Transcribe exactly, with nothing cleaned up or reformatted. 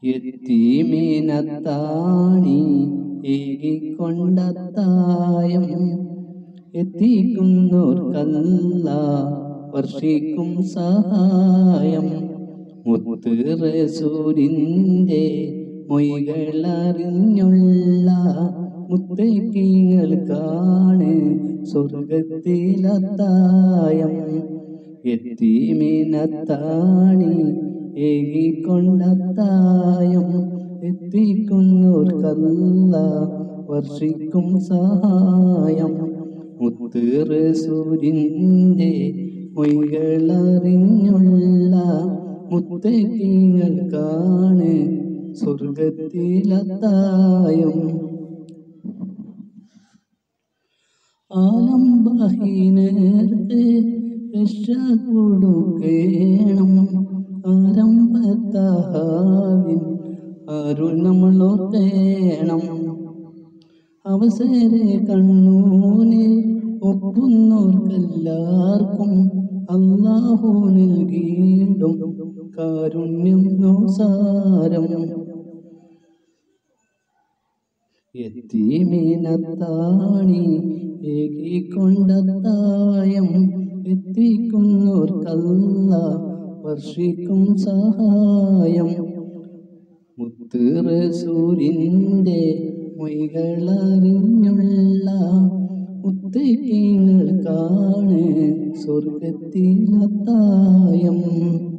യത്തീമിനത്താണി ഏകിക്കൊണ്ടത്തായം എത്തിക്കുന്നോർക്കല്ല വർഷിക്കും സഹായം. മുത്ത് റസൂലിന്റെ മൊയ്കളറിഞ്ഞുള്ള മുത്തക്കീങ്ങൾക്കാണ് സ്വർഗത്തിലത്തായം. യത്തീമിനത്താണി ഏകിക്കൊണ്ടത്തായം എത്തിക്കുന്നോർക്കല്ല വർഷിക്കും സഹായം. മുത്ത് റസൂലിന്റെ മൊയ്കളറിഞ്ഞുള്ള മുത്തക്കീങ്ങൾക്കാണ് സ്വർഗത്തിലത്തായം. ആലംബഹീനർക്ക് രക്ഷ കൊടുക്കേണം ആരംഭത്തഹാവിൻ അരുൾ നമ്മളോർത്തേണം. അവസര കണ്ണൂന് ഒപ്പുന്നോർക്കെല്ലാവർക്കും അല്ലാഹു നൽകിയിടും കാരുണ്യം നോസാരം. യത്തീമിനത്താണി ഏകിക്കൊണ്ടത്തായം എത്തിക്കുന്നോർക്കല്ല വർഷിക്കും സഹായം. മുത്ത് റസൂലിന്റെ മൊയ്കളറിഞ്ഞുള്ള മുത്തക്കീങ്ങൾക്കാണ് സ്വർഗത്തിലത്തായം.